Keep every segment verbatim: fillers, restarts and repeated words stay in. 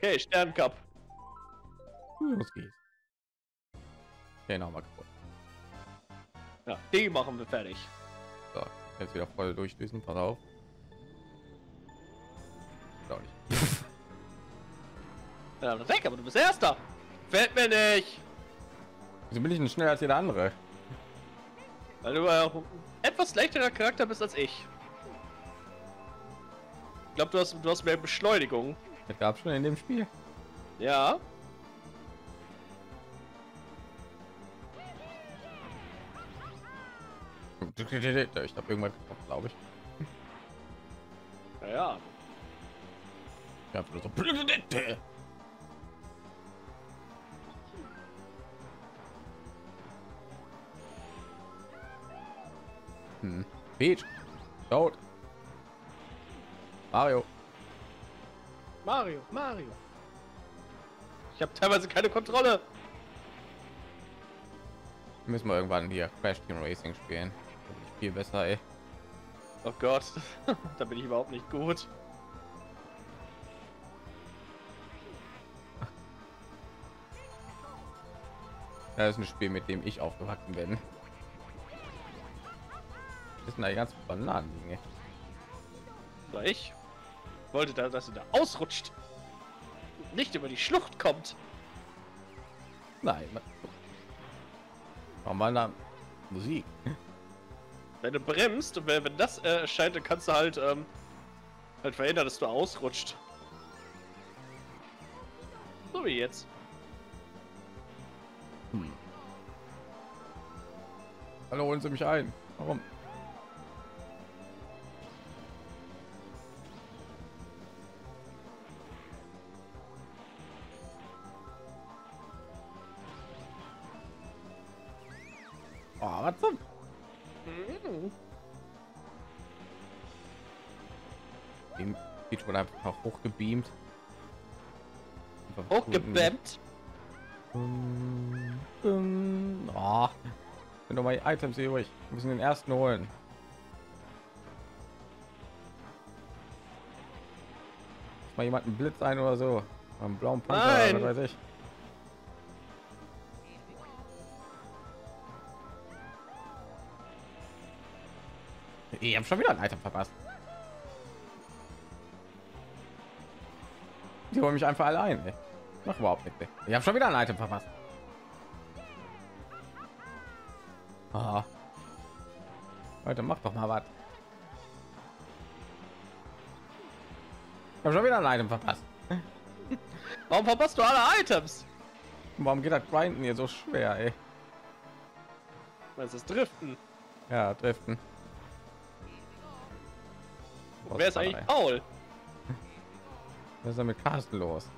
Okay, Sterncup. Los geht's. Okay, nochmal kaputt. Ja, die machen wir fertig. So, jetzt wieder voll durchdüsen. Pass auf. Glaub nicht. Ja, weg, aber du bist Erster. Fällt mir nicht. Wieso bin ich denn schneller als jeder andere? Weil du auch ein etwas leichterer Charakter bist als ich. Ich glaube, du hast, du hast mehr Beschleunigung. Das gab schon in dem Spiel. Ja. Ich habe irgendwann getroffen, glaube ich. Ja. Ja, so. Hm. Peach. Tot. Mario. Mario, Mario. Ich habe teilweise keine Kontrolle. Müssen wir irgendwann hier Crash Team Racing spielen. Viel besser, ey. Oh Gott, da bin ich überhaupt nicht gut. Das ist ein Spiel, mit dem ich aufgewachsen bin. Das sind da die ganzen Bananen. Oder ich wollte da, dass du da ausrutscht. Nicht über die Schlucht kommt. Nein. Warum war da Musik? Wenn du bremst und wenn, wenn das äh, erscheint, dann kannst du halt, ähm, halt verhindern, dass du ausrutscht. So wie jetzt. Hm. Hallo, holen Sie mich ein. Warum? Oh, was zum? Mhm. Peach wurde einfach hochgebeamt. Hochgebammt. Um, um, oh. Sind doch mal die Items hier ruhig. Wir müssen den ersten holen. Mal jemanden Blitz ein oder so. Am blauen Panzer, oder weiß ich. Ich habe schon wieder ein Item verpasst. Die holen mich einfach alle ein. Ey. Mach überhaupt nicht. Ey. Ich habe schon wieder ein Item verpasst. Ah. Leute, mach doch mal was. Ich habe schon wieder ein Item verpasst. Warum verpasst du alle Items? Warum geht das Grinden hier so schwer, ey? Das ist Driften. Ja, Driften. Wer ist eigentlich Paul? Was ist denn mit Carsten los?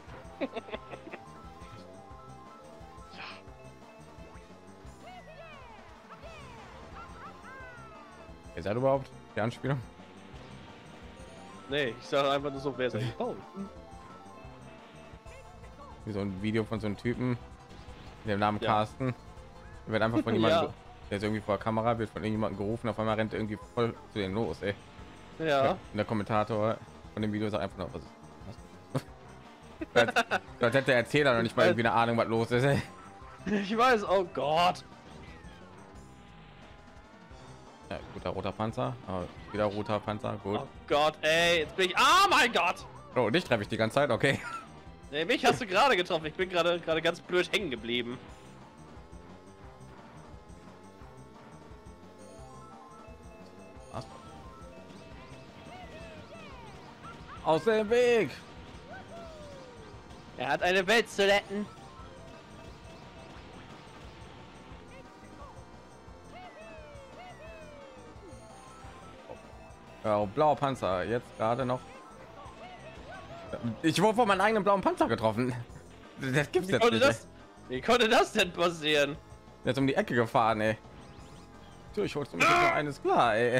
Ist das überhaupt die Anspielung? Nee, ich sage einfach nur so, wer ist eigentlich Paul? Wie so ein Video von so einem Typen mit dem Namen Ja. Carsten. Der wird einfach von jemandem, Ja. der ist irgendwie vor der Kamera, wird von irgendjemandem gerufen, auf einmal rennt er irgendwie voll zu den los, ey. Ja. Und der Kommentator von dem Video sagt einfach nur, was ist das? Das hätte der Erzähler noch nicht mal irgendwie eine Ahnung, was los ist, ey. Ich weiß, oh Gott. Ja, guter roter Panzer, aber wieder roter Panzer, gut. Oh Gott, ey, jetzt bin ich. Ah, mein Gott! Oh, dich treffe ich die ganze Zeit, okay. Nee, mich hast du gerade getroffen. Ich bin gerade gerade ganz blöd hängen geblieben. Aus dem Weg! Er hat eine Welt zu retten. Ja, blauer Panzer, jetzt gerade noch. Ich wurde von meinem eigenen blauen Panzer getroffen. Das gibt's Wie jetzt konnte nicht. das, wie konnte das denn passieren? Ey. Jetzt um die Ecke gefahren, ey. So, ich hol's mir ah! eines klar, ey.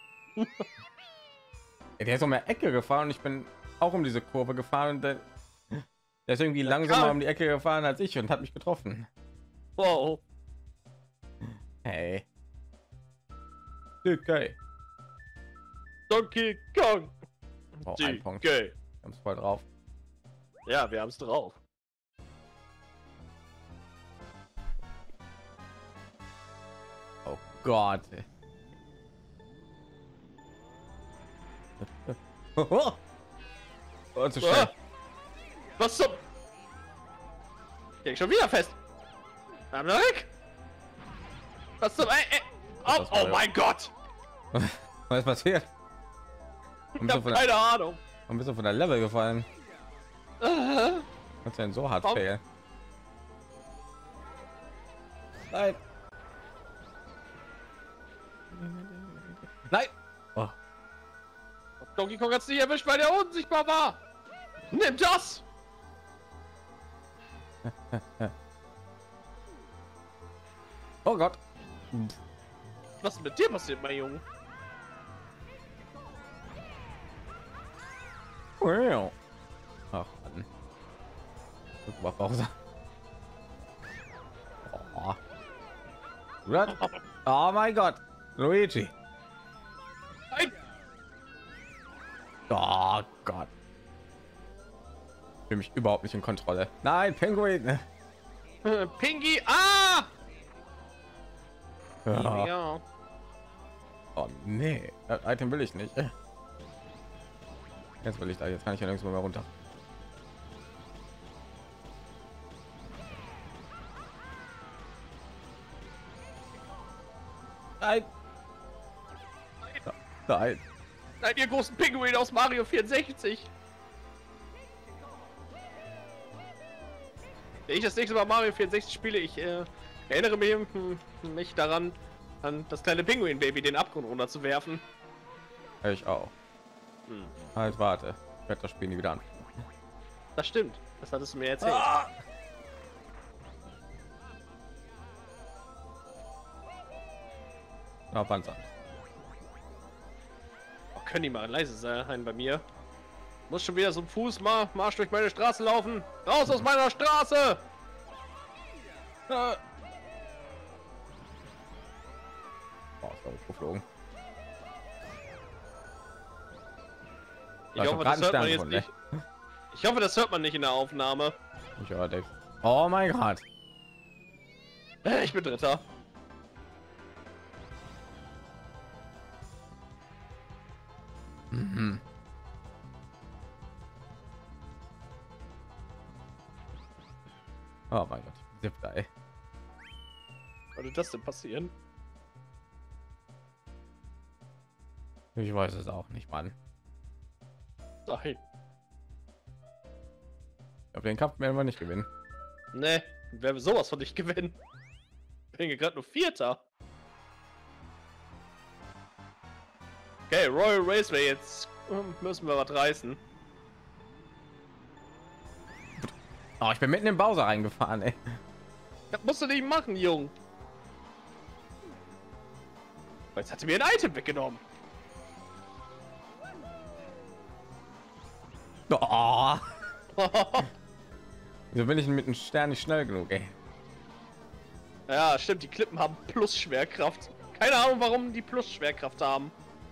Ey, der ist um die Ecke gefahren und ich bin auch um diese Kurve gefahren und der, der ist irgendwie langsamer um die Ecke gefahren als ich und hat mich getroffen. Wow. Hey. Okay. Donkey Kong. Oh, ein Punkt. Okay. Wir haben's voll drauf. Ja, wir haben es drauf. Oh Gott. Oh, oh, zu schnell. Was zum... Ich schon wieder fest. Am weg. Was zum... Ey, ey. Oh, oh mein Gott. Was ist passiert? Ich hab keine der, Ahnung. Warum bist du von der Level gefallen? Uh, Was denn so hart oh. fail? Nein. Nein. Oh. Donkey Kong hat's nicht erwischt, weil der unsichtbar war. Nimm das. Oh Gott. Was ist mit dir passiert, mein Junge? Wow. Ach Mann. Guck mal, Pause. Oh. Oh mein Gott. Luigi. Nein. Oh Gott. Ich fühle mich überhaupt nicht in Kontrolle. Nein, Pinguin. Äh, Pinky. Ah! Ja. Ja. Oh nee, das Item will ich nicht. Jetzt will ich da, jetzt kann ich ja nirgendwo mehr runter. Nein. Nein. Nein, ihr großen Pinguin aus Mario vierundsechzig. Wenn ich das nächste Mal Mario vierundsechzig spiele, ich äh, erinnere mich, mich daran, an das kleine Pinguin-Baby den Abgrund runter zu werfen. Ich auch. Hm. Halt, warte. Ich werde das Spiel nie wieder an. Das stimmt. Das hattest du mir erzählt. Ah! Na, Panzer. Oh, können die mal leise sein bei mir? Muss schon wieder so ein Fußmarsch durch meine Straße laufen. Raus aus meiner Straße! Ah. Oh, ist da geflogen. Ich hoffe, das hört man jetzt nicht. Ich hoffe, das hört man nicht in der Aufnahme. Ich höre dich. Oh mein Gott. Ich bin Dritter. Mhm. Oh mein Gott, ich bin Siebter, ey. Würde das denn passieren? Ich weiß es auch nicht, Mann. Nein. Ich den Kampf werden wir nicht gewinnen. Ne, wer sowas von nicht gewinnen. Ich bin gerade nur Vierter. Okay, Royal Raceway, jetzt müssen wir was reißen. Oh, ich bin mitten im Bowser reingefahren, ey. Das musst du nicht machen, Jung. Jetzt hat er mir ein Item weggenommen. Oh. Wieso bin ich mit einem Stern nicht schnell genug, ey? Ja, stimmt, die Klippen haben plus Schwerkraft. Keine Ahnung, warum die plus Schwerkraft haben.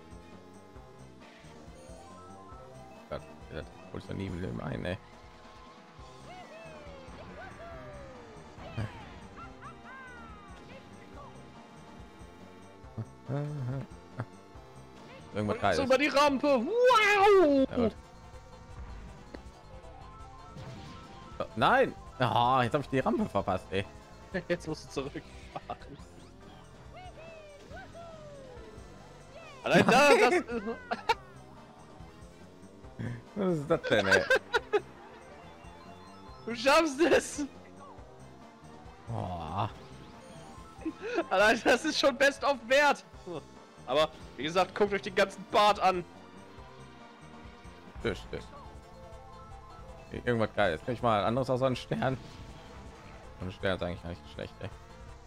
Gott, das wollte ich doch nie im Leben ein, ey. Irgendwas geil. Über die Rampe. Wow! Ja, oh, nein! Oh, jetzt habe ich die Rampe verpasst, ey. Jetzt musst du zurückfahren. Allein da, das ist... Was ist das denn, ey? Du schaffst es! Oh. Allein das ist schon best of wert. Aber wie gesagt, guckt euch den ganzen Bart an. Tisch, Tisch. Irgendwas geil. Jetzt kann ich mal anderes aus einem Stern. Und ein Stern ist eigentlich gar nicht so schlecht, ey.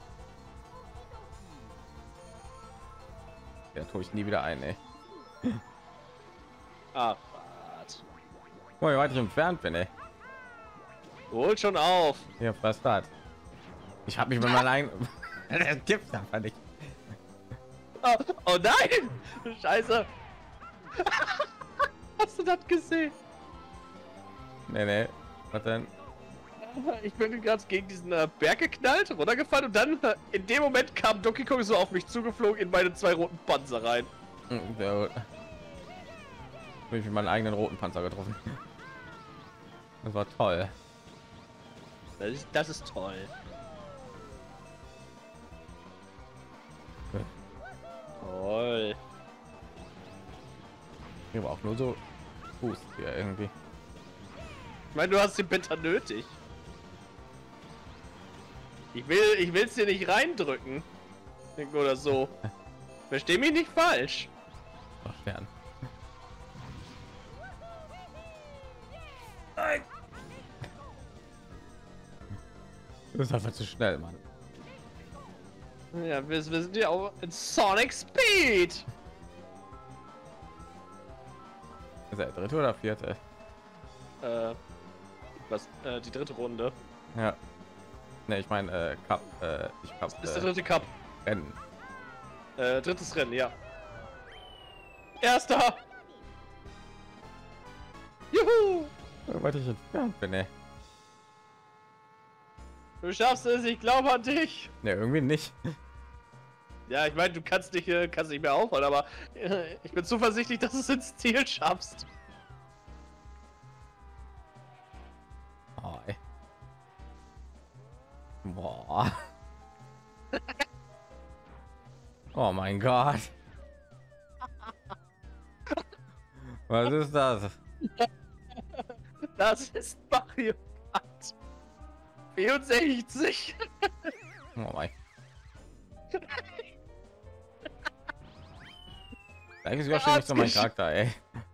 Der tue ich nie wieder ein, ey. Ah, oh, wie weit ich entfernt bin, ey. holt schon auf. Ja, was hat? Ich habe mich mit meinem eigenen... Das gibt's einfach nicht. Oh, oh nein! Scheiße! Hast du das gesehen? Nee, nee. Was denn? Ich bin gerade gegen diesen äh, Berg geknallt, runtergefallen und dann äh, in dem Moment kam Donkey Kong so auf mich zugeflogen in meine zwei roten Panzer rein. Sehr gut. Habe ich mit meinen eigenen roten Panzer getroffen. Das war toll. Das ist, das ist toll. Toll. Hier war auch nur so Fuß hier irgendwie. Ich meine, du hast den Beta nötig. Ich will, ich will es dir nicht reindrücken. Oder so. Versteh mich nicht falsch. Ach, Stern. Nein. Das ist einfach zu schnell, Mann. Ja, wir, wir sind ja auch in Sonic Speed. Ist er der dritte oder vierte? Äh, was? Äh, die dritte Runde. Ja. Ne, ich meine, äh, Cup, äh, ich Cup. Das ist äh, der dritte Cup. Rennen. Äh, drittes Rennen, ja. Erster! Juhu! Warte, ich entfernt bin, ey. Du schaffst es, ich glaube an dich! Ne, irgendwie nicht. Ja, ich meine, du kannst nicht, äh, kannst nicht mehr aufholen, aber äh, ich bin zuversichtlich, dass du es ins Ziel schaffst. Oh, ey. Boah. Oh mein Gott. Was ist das? Das ist Mario Kart vierundsechzig. Oh mein. Eigentlich ist Yoshi nicht so mein Charakter, ey.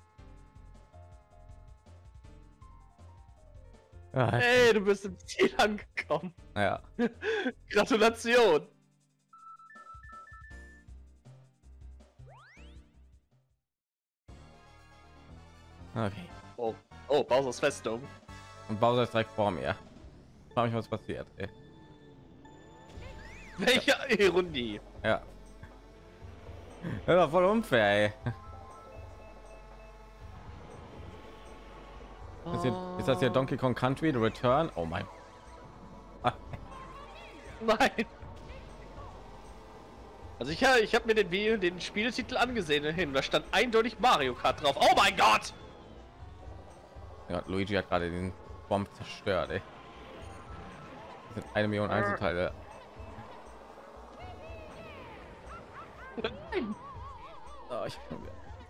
Ja, Hey, du bist im Ziel angekommen. ja. Gratulation. Okay. Oh, oh, Bowser's Festung. Und Bowser ist direkt vor mir. Frag mich, was passiert, ey. Welche Ironie. Ja. Das war voll unfair, ey. Ist, hier, ist das hier Donkey Kong Country The Return? Oh mein. Nein. Also ich, ich habe mir den, Video- den Spieltitel angesehen hin. Da stand eindeutig Mario Kart drauf. Oh mein Gott! Ja, Luigi hat gerade den Bomb zerstört, ey. Das sind eine Million Einzelteile. Nein. Oh, ich kann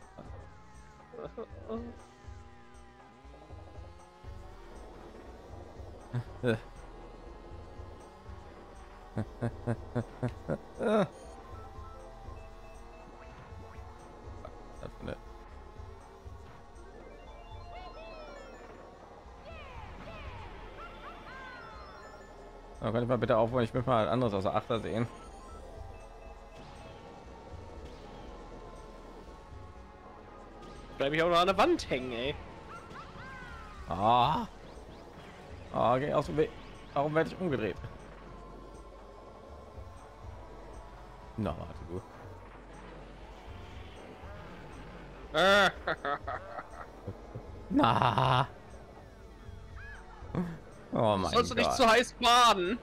wieder. Oh, kann ich mal bitte aufholen? Ich will mal anderes außer Achter sehen. Bleib ich auch noch an der Wand hängen, ey. Ah. Ah, geh aus dem Weg. Warum werde ich umgedreht? Na, warte du. Na. Oh mein Sollst du nicht Gott. zu heiß baden?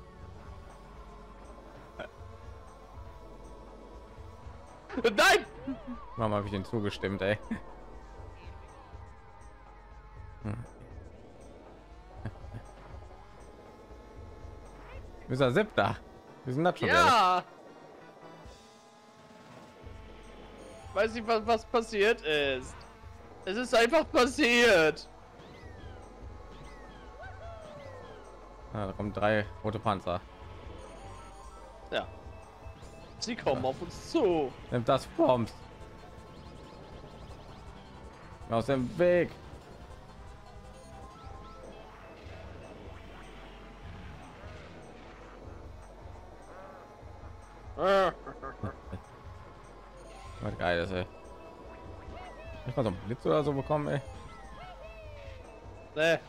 Nein! Warum habe ich den zugestimmt, ey? Hm. Wir sind siebter. Wir sind das schon. Ja! Weiß nicht, was, was passiert ist. Es ist einfach passiert. Ah, da kommen drei rote Panzer. Ja. Sie kommen auf uns zu. Nimmt das Bombs aus dem Weg. Was geil ist, ey. Ich mal so einen Blitz oder so bekommen, ey. Nee.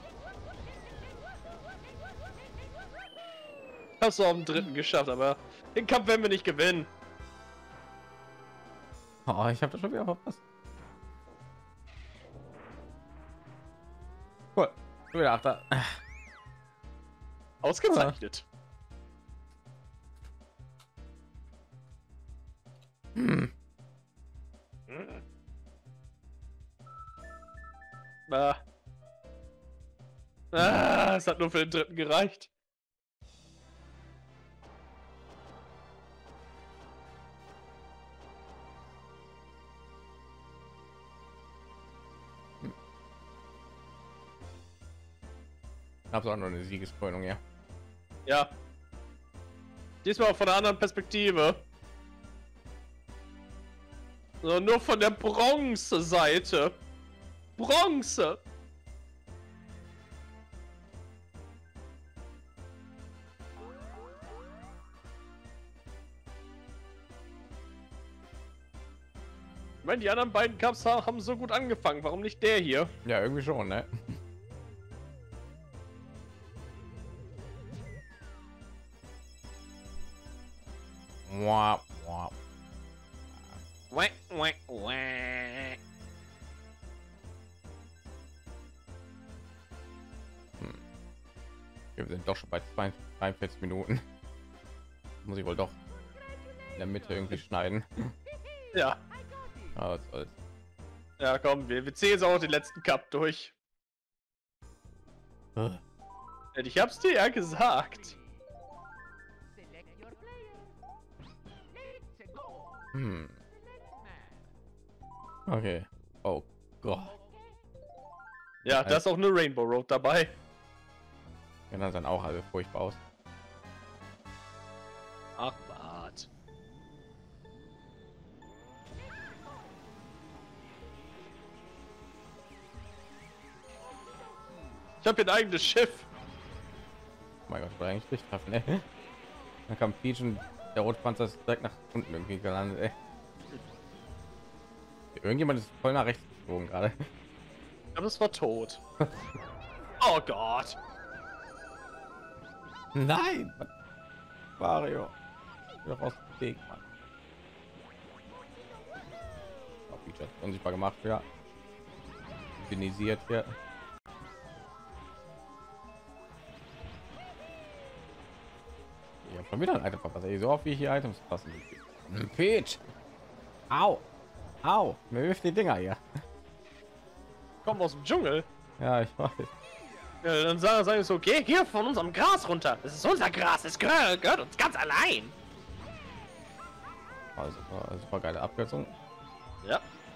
Hast du auf dem dritten geschafft, aber den Kampf werden wir nicht gewinnen. Oh, ich habe das schon wieder verpasst. Cool. Wieder Achter. Ausgezeichnet. Hm. Hm. Ah. Ah, es hat nur für den dritten gereicht. Hab's auch noch eine Siegeskrönung, ja. Ja. Diesmal von der anderen Perspektive. So, nur von der Bronze-Seite. Bronze! Ich meine, die anderen beiden Cups haben so gut angefangen. Warum nicht der hier? Ja, irgendwie schon, ne? Wow, wow. Wah, wah, wah. Hm. Wir sind doch schon bei zweiundvierzig Minuten. Muss ich wohl doch in der Mitte irgendwie schneiden. Ja. Ah, was soll's. Ja, komm, wir, wir ziehen jetzt auch den letzten Cup durch. Huh. Ja, ich hab's dir ja gesagt. Hm. Okay. Oh Gott. Ja, da ist auch eine Rainbow Road dabei. Ja, dann sind auch alle furchtbar aus. Ach, Bart. Ich habe hier ein eigenes Schiff. Oh mein Gott, ich war eigentlich richtig treffen, ey. Dann kam Peach und der Rotpanzer ist direkt nach unten irgendwie gelandet, ey. Irgendjemand ist voll nach rechts geflogen gerade. Aber es war tot. Oh Gott. Nein! Mario. Wieder raus dem Weg, Mann. Oh, Peach hat unsichtbar gemacht, ja. Finisiert hier. Ich habe schon wieder ein Item verpasst. Ey, so oft wie hier Items passen. Peach! Au! Au! Mir wirft die Dinger hier. Kommen aus dem Dschungel. Ja, ich weiß. Ja, dann sagen sag ich so, geh hier von unserem Gras runter. Das ist unser Gras, es gehört, gehört uns ganz allein. Also super, super geile Abkürzung. Ja.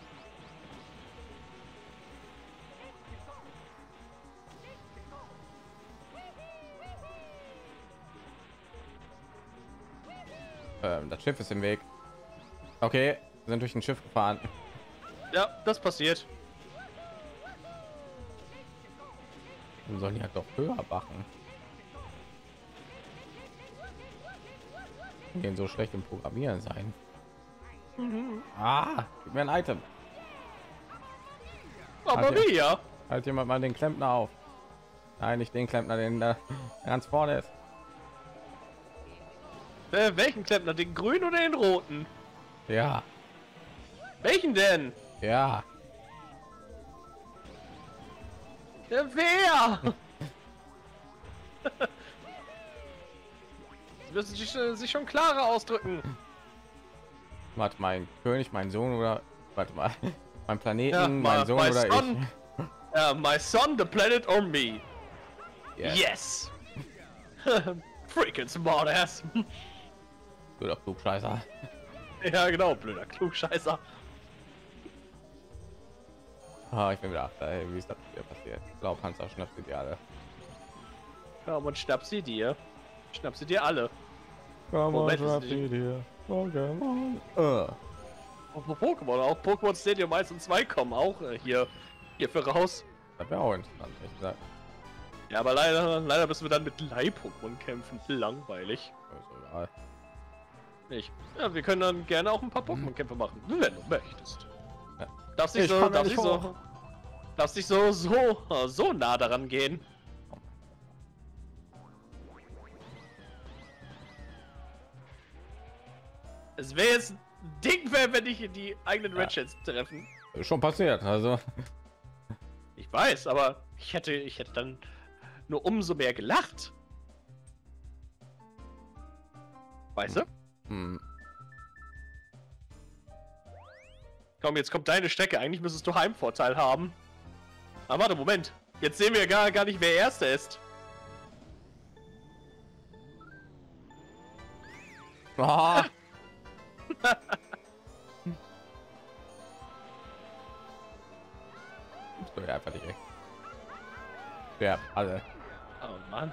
Ähm, das Schiff ist im Weg. Okay, wir sind durch ein Schiff gefahren. Ja, das passiert. Wir sollen ja doch höher machen. Wir gehen so schlecht im Programmieren sein. Mhm. Ah, gib mir ein Item. Aber Halt, wie, ja? halt jemand mal den Klempner auf. Nein, nicht den Klempner, den da ganz vorne ist. Äh, welchen Klempner? Den grünen oder den roten? Ja, Welchen denn? ja. Ja, wer? Sie müssen sich, äh, sich schon klarer ausdrücken. Warte, mein König, mein Sohn oder warte mal, mein Planeten, Ja, mein my- Sohn my oder son. Uh, my son, the planet, or me? ich? Yes. Yes. Freaking smart ass. Guter Klugscheißer. Ja, genau, blöder Klugscheißer. Ah, ich bin wieder achter. Ey, wie ist das hier passiert? Blaupanther schnappt sie die alle. Ja, man schnapp sie dir. Schnapp sie dir alle. Come Moment, on, ist schnapp die- sie dir. Pokémon. Äh. Apropos Pokémon, auch Pokémon Stadium eins und zwei kommen auch äh, hier, hier für raus. Das wäre auch interessant, ehrlich gesagt. Ja, aber leider, leider müssen wir dann mit Leih-Pokémon kämpfen. Langweilig. Ist egal. Nicht. Ja, wir können dann gerne auch ein paar Pokémon-Kämpfe machen, wenn du möchtest. Ja. Darfst nicht Ich so, komm ja darfst nicht nicht so, hoch. darfst nicht so, so, so nah daran gehen. Es wäre jetzt ein Ding, wär, wenn ich in die eigenen Ja. Red Sheds treffen. Ist schon passiert, also. Ich weiß, aber Ich hätte, ich hätte dann nur umso mehr gelacht. Weißt du? Hm. Komm, jetzt kommt deine Strecke. Eigentlich müsstest du Heimvorteil haben. Aber warte, Moment. Jetzt sehen wir gar, gar nicht, wer Erster ist. Oh. So, ja, einfach nicht. Ja, alle. Oh Mann.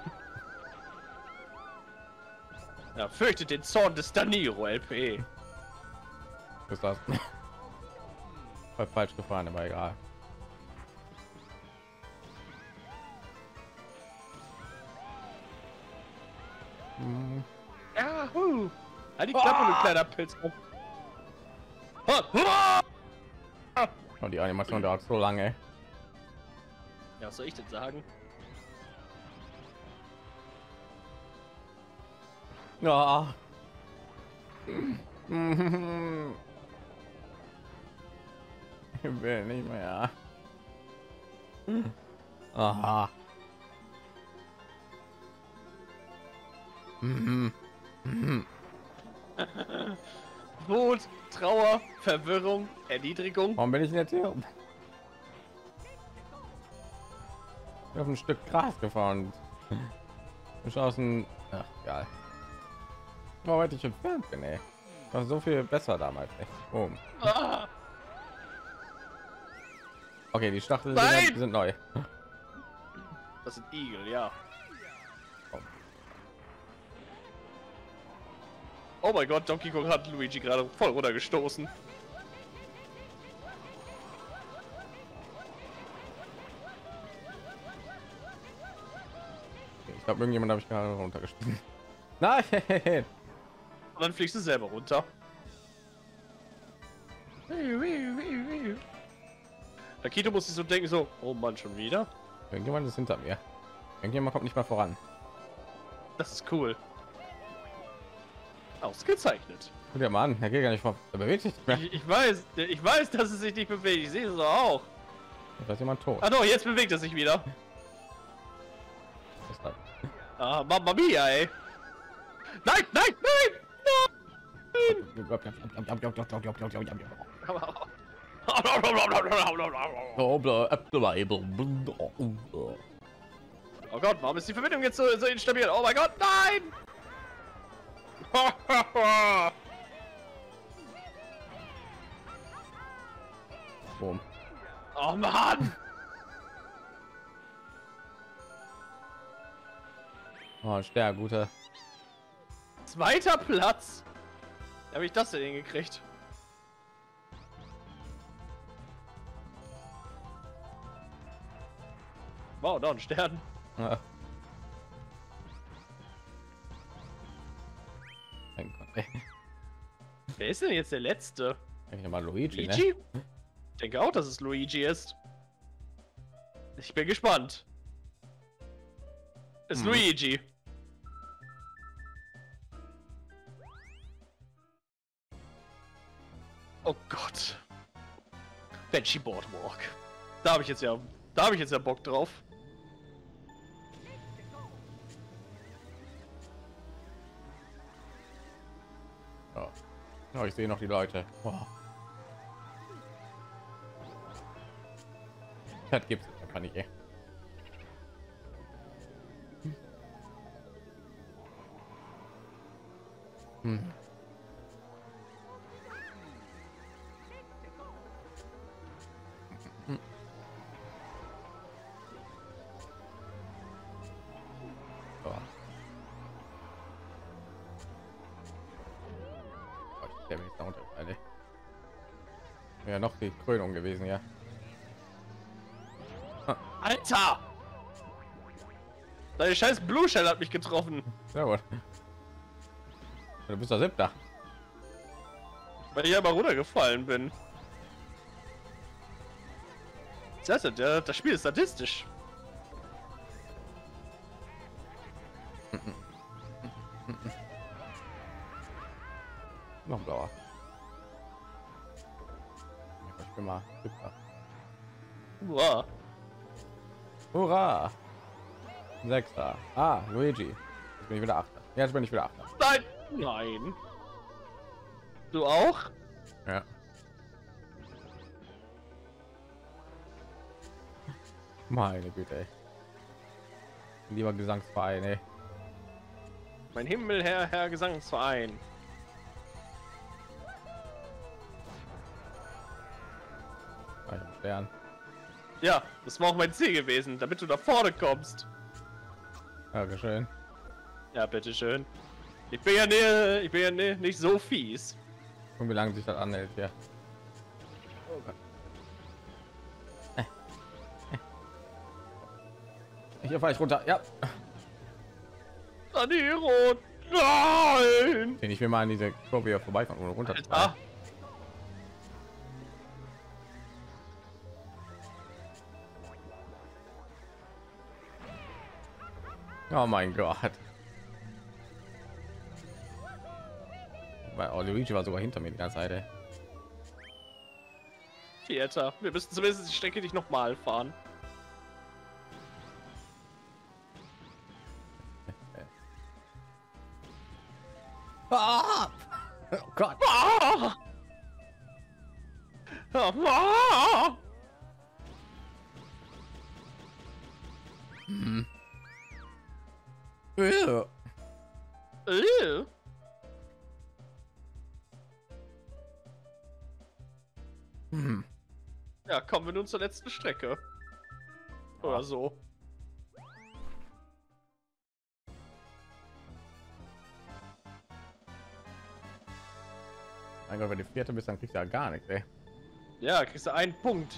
Ja, fürchtet den Zorn des Daniro, L P. Was ist das? Voll falsch gefahren, aber egal. Hm. Ja, hu. Halt die Klappe, du kleiner Pilz. Und die Animation dauert so lange. Ja, was soll ich denn sagen? Ja. Ich will nicht mehr. Aha. Wut, Trauer, Verwirrung, Erniedrigung. Warum bin ich denn jetzt hier? Ich auf ein Stück Gras gefahren. Ich aus dem, ach, egal. Warum hätte ich entfernt bin, ey. War so viel besser damals, ey. Oh. Ah, Okay, die Stacheln Nein! sind, sind neu. das sind Igel, ja. Oh mein Gott, Donkey Kong hat Luigi gerade voll runtergestoßen. Ich glaube, irgendjemand habe ich gerade runtergespielt. Nein! Und dann fliegst du selber runter. Akito muss sich so denken, so, oh Mann, schon wieder? Irgendjemand ist hinter mir. Irgendjemand kommt nicht mal voran. Das ist cool. Ausgezeichnet. Guck dir mal an, er geht gar nicht vor. Er bewegt sich nicht mehr. Ich, ich weiß, ich weiß, dass es sich nicht bewegt. Ich sehe es doch auch. Da ist jemand tot. Ah doch, jetzt bewegt er sich wieder. Was ist das? Ah, Mamma Mia, ey. Nein, nein, nein, Oh Gott, warum ist die Verbindung jetzt so, so instabil? Oh mein Gott, nein! Boom. Oh Mann! Oh, sehr guter. Zweiter Platz. Wie habe ich das denn hingekriegt? Wow, noch ein Stern. Ja. Mein Gott, ey. Wer ist denn jetzt der Letzte? Ich mal Luigi, Luigi? ne? Ich denke auch, dass es Luigi ist. Ich bin gespannt. Ist Hm. Luigi. Oh Gott. Banshee Boardwalk. Da habe ich jetzt ja, da habe ich jetzt ja Bock drauf. Ja. Oh, ich sehe noch die Leute. Wow. Das gibt's einfach nicht, ey. Hm. Hm. So. Oh, der bin jetzt da runtergefallen, ey. Ja, noch die Krönung gewesen, ja. Alter! Deine scheiß Blue Shell hat mich getroffen. Sehr gut. Du bist der Siebter. Weil ich aber runtergefallen bin. Das heißt, der, das Spiel ist statistisch. Noch blauer. Ich bin mal Siebter. Wow. Hurra! Sechster. Ah, Luigi. Jetzt bin ich wieder Achter. Jetzt bin ich wieder Achter. Nein! Nein! Du auch? Ja. Meine Güte, ey. Lieber Gesangsverein, ey. Mein Himmel, Herr, Herr Gesangsverein. Ein Stern. Ja, das war auch mein Ziel gewesen, damit du da vorne kommst. Dankeschön. Ja, bitteschön. Ich bin ja, ne, ich bin ja ne, nicht so fies. Und wie lange sich das anhält, ja. Oh Gott. Hier fahre ich runter. Ja. Daniro, nein! Den ich mir mal an diese Kurve hier vorbeikommen oder runter. Ah. Oh mein Gott. Weil oh, Luigi war sogar hinter mir die ganze Zeit. Ey. Vierter. Wir müssen zumindest die Strecke nicht noch mal fahren. Ah! Oh Gott. Ah! Ah! Hm. Ja. Äh. Hm. Ja, kommen wir nun zur letzten Strecke. Oder so. Mein Gott, wenn die vierte bist, dann kriegst du ja gar nichts, ey. Ja, kriegst du einen Punkt.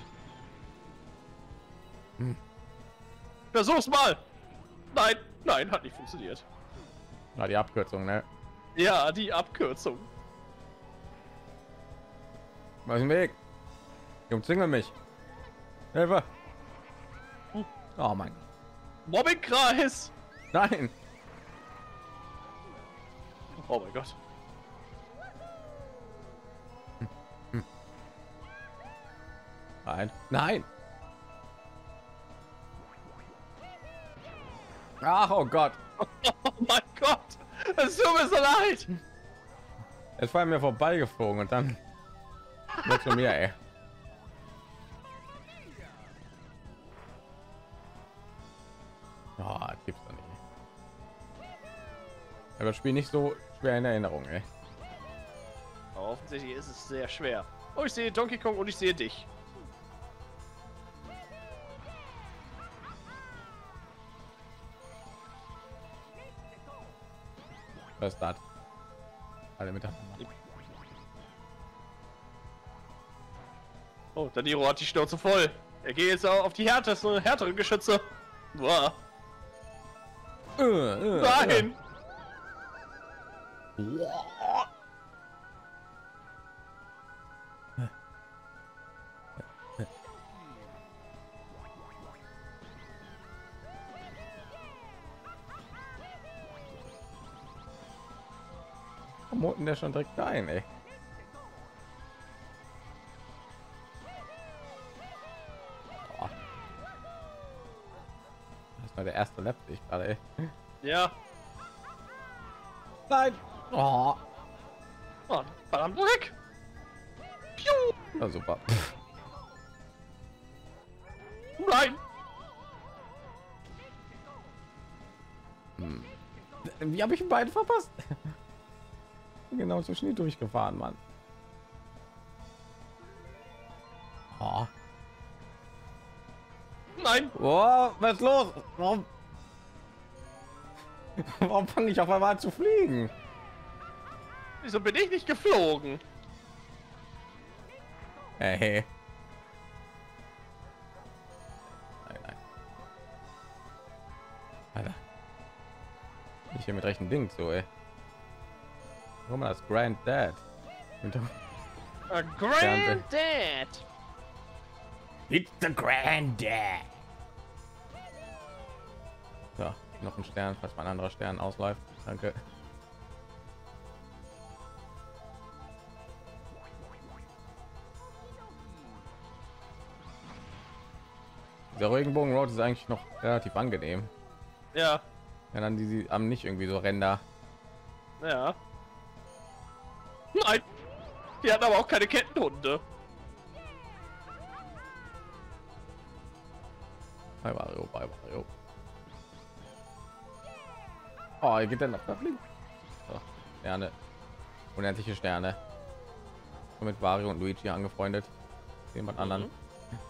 Hm. Versuch's mal! Nein, nein, hat nicht funktioniert. Na, die Abkürzung, ne? Ja, die Abkürzung. Was ist im Weg? Die umzingeln mich. Hilfe! Oh mein. Mobbingkreis! Nein! Oh mein Gott. Nein. Nein! Ach, oh Gott! Oh mein Gott! Es tut mir so leid! Es war mir vorbeigeflogen und dann nur zu mir, ey. Oh, das gibt's doch nicht. Aber das Spiel nicht so schwer in Erinnerung, ey. Aber offensichtlich ist es sehr schwer. Oh, ich sehe Donkey Kong und ich sehe dich. Was ist das? Alle mit der Oh, Daniro hat die Schnauze voll. Er geht jetzt auch auf die härtesten, härteren Geschütze. Boah. äh, äh, Nein! äh. Moten der schon direkt ein, ey. Oh. Das war der erste Lap, den ich gerade, ey. Ja. Nein! Oh. Oh, verdammt weg! Piu! Ja, super. Nein! Hm. Wie habe ich ihn beide verpasst? Genau so schnell durchgefahren, Mann. Oh. Nein! Oh, was ist los? Warum, warum fange ich auf einmal an zu fliegen? Wieso bin ich nicht geflogen? Hey. Nein, nein. Alter. Ich hier mit rechten Ding so, ey. Guck mal, das Granddad. A Granddad! It's the Granddad. So, noch ein Stern, falls mein anderer Stern ausläuft. Danke. Der Regenbogen Road ist eigentlich noch relativ angenehm. Ja. Ja, dann die, die haben nicht irgendwie so Ränder. Ja. Nein. Die hatten aber auch keine Kettenhunde. Bei Mario, bei Mario. Oh, hier geht der nach links. So, Sterne. Unendliche Sterne. Mit Mario und Luigi angefreundet. Jemand anderen. Mhm.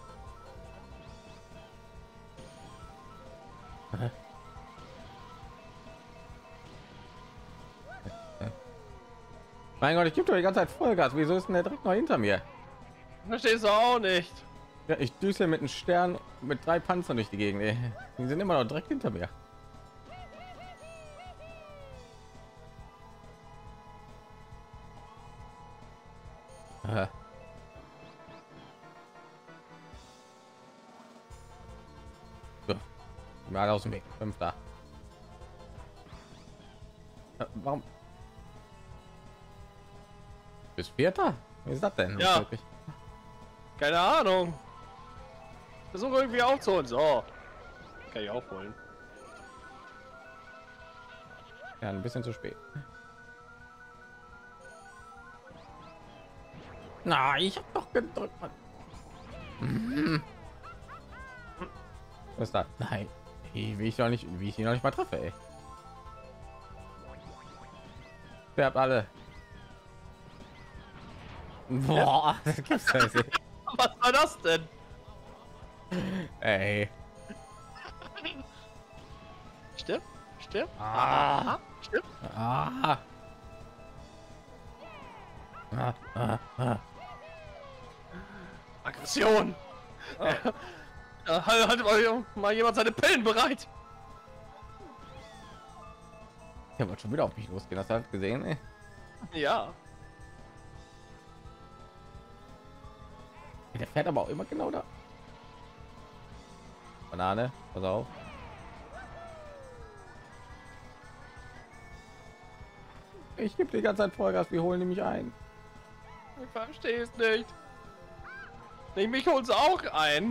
Mein Gott, ich gebe doch die ganze Zeit Vollgas. Wieso ist denn der direkt noch hinter mir? Verstehst du auch nicht. Ja, ich düse mit einem Stern mit drei Panzern durch die Gegend. Ey. Die sind immer noch direkt hinter mir. Aha. So. Mal aus dem Weg. Fünfter. Äh, Warum? Bis Vierter? Wie ist das denn? Ja. Wirklich? Keine Ahnung. Versuche irgendwie aufzuholen. So. Kann ich aufholen. Ja, ein bisschen zu spät. Na, ich hab doch gedrückt. Mann. Mhm. Was ist das? Nein. Wie ich doch nicht, wie ich ihn noch nicht mal treffe, ey. Wer habt alle? Boah, das gibt's ja nicht. Was war das denn? Ey. Stimmt? Stimmt? Ah. Stimmt? Ah. Ah, ah, ah. Aggression. Ah. Ja, halt, halt mal, mal jemand seine Pillen bereit. Der wird schon wieder auf mich losgehen. Das hat gesehen, ey. Ja. Der fährt aber auch immer genau da. Banane, pass auf. Ich gebe die ganze Zeit Vollgas, wir holen nämlich ein. Ich verstehe es nicht. Ich mich holen sie auch ein.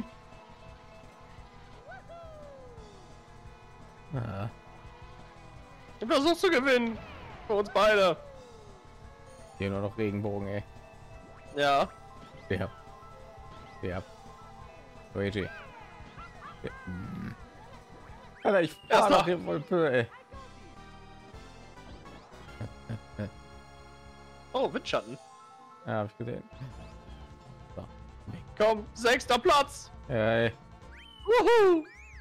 Ja. Ich versuche zu gewinnen. Für uns beide. Hier nur noch Regenbogen, ey. Ja. Ja. Ja. Luigi. Ja. Hm. Alter, ich Erst fahr noch. doch hier voll Pö, ey. Oh, Windschatten. Ja, hab ich gesehen. So. Komm, sechster Platz. Ey. Wuhu.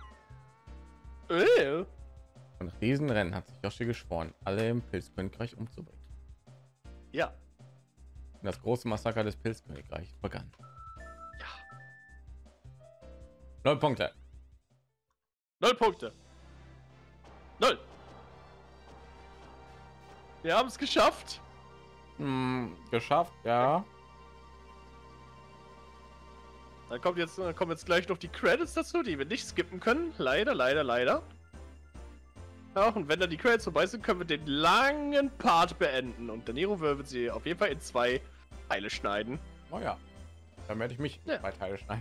Äh. Und nach diesen Rennen hat sich Yoshi geschworen, alle im Pilzkönigreich umzubringen. Ja. Und das große Massaker des Pilzkönigreichs begann. Ja. Null Punkte. Null Punkte. Null. Wir haben es geschafft. Hm, geschafft, ja. Dann kommt jetzt, dann kommen jetzt gleich noch die Credits dazu, die wir nicht skippen können. Leider, leider, leider. Ja, und wenn dann die Credits vorbei sind, können wir den langen Part beenden. Und Danilo wird sie auf jeden Fall in zwei Teile schneiden. Oh ja. Dann werde ich mich Ja. in zwei Teile schneiden.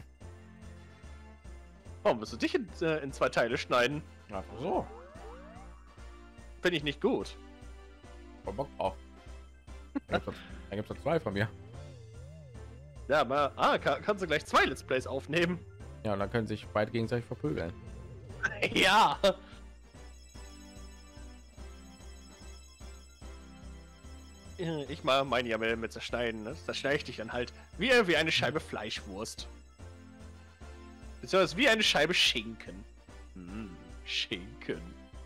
Warum wirst du dich in, äh, in zwei Teile schneiden? Einfach so. Finde ich nicht gut. Voll Bock drauf. Dann gibt es zwei von mir. Ja, aber ah, kann, kannst du gleich zwei Let's Plays aufnehmen. Ja, und dann können sich beide gegenseitig verprügeln. Ja. Ich mal meine ja mit zerschneiden, ne? Das schneide ich dich dann halt wie, wie eine Scheibe Fleischwurst. Beziehungsweise wie eine Scheibe Schinken. Hm, Schinken.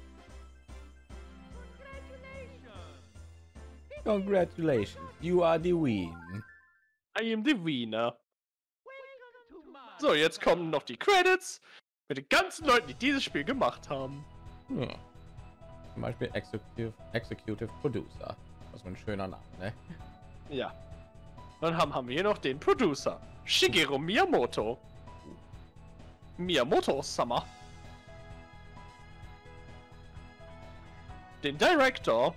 Congratulations, you are the win. I am the winner. So, jetzt kommen noch die Credits mit den ganzen Leuten, die dieses Spiel gemacht haben. Ja. Zum Beispiel Executive, Executive Producer. Was für ein schöner Name, ne? Ja. Dann haben, haben wir hier noch den Producer. Shigeru Miyamoto. Miyamoto-sama. Den Director.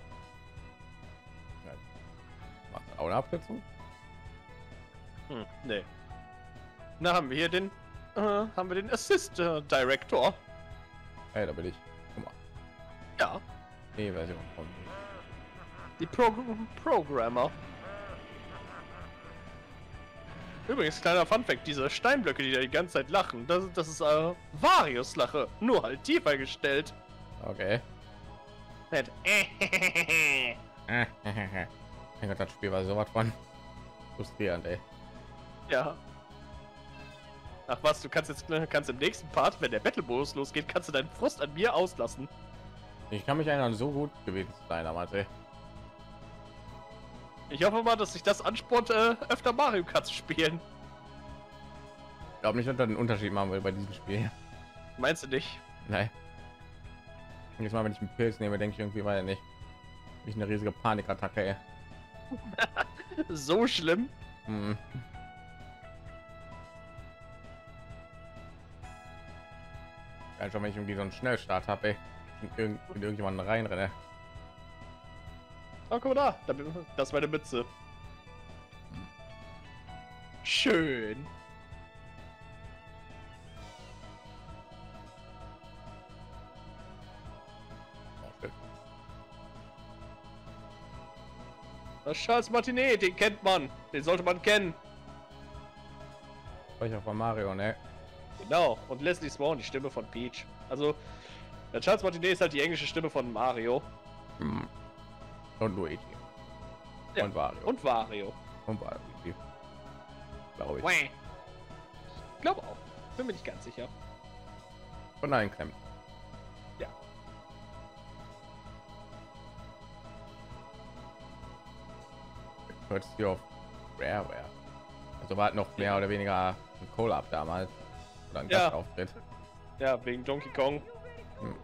Macht auch eine Abkürzung? Hm, nee. Dann haben wir hier den äh, haben wir den Assist äh, Director. Hey, da bin ich. Guck mal. Ja. E-Version von Die Pro Programmer. Übrigens, kleiner Funfact, diese Steinblöcke, die da die ganze Zeit lachen, das, das ist äh, Varios Lache, nur halt tiefer gestellt. Okay. Mit Mein Gott, das Spiel war sowas von frustrierend, ey. Ja. Ach was, du kannst jetzt kannst im nächsten Part, wenn der Battle-Modus losgeht, kannst du deinen Frust an mir auslassen. Ich kann mich erinnern, so gut gewesen zu sein damals, ey. Ich hoffe mal, dass sich das anspornt, äh, öfter Mario Kart zu spielen. Ich glaube nicht, dass das einen Unterschied machen will bei diesem Spiel. Meinst du nicht? Nein. Jedes Mal, wenn ich einen Pilz nehme, denke ich irgendwie, weil nicht. Ich eine riesige Panikattacke, ey. So schlimm? Hm. Ja, schon wenn ich irgendwie so einen Schnellstart habe, ey. In, irgend, in irgendjemanden reinrenne. Oh, guck mal da. Das ist meine Mütze. Schön. Das Charles Martinet, den kennt man. Den sollte man kennen. Sprecher von Mario, ne? Genau. Und Leslie Swan, die Stimme von Peach. Also, der Charles Martinet ist halt die englische Stimme von Mario. Hm. Und Luigi. Ja. Und Wario. Und Wario. Und Wario. Glaube ich. Ich glaube auch. Bin mir nicht ganz sicher. Und nein, Clem. Ja. Courtesy of Rareware. Also war halt noch mehr oder weniger ein Collab damals. Oder ein Ja. Gastauftritt. Ja, wegen Donkey Kong. Hm.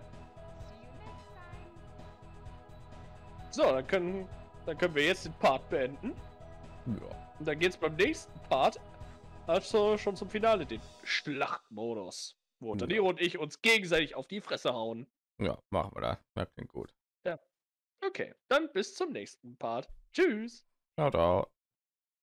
So, dann können, dann können wir jetzt den Part beenden. Ja. Und dann geht's beim nächsten Part also schon zum Finale, den Schlachtmodus. Wo Ja. Danilo und ich uns gegenseitig auf die Fresse hauen. Ja, machen wir das. Das klingt gut. Okay, dann bis zum nächsten Part. Tschüss. Ciao, ciao.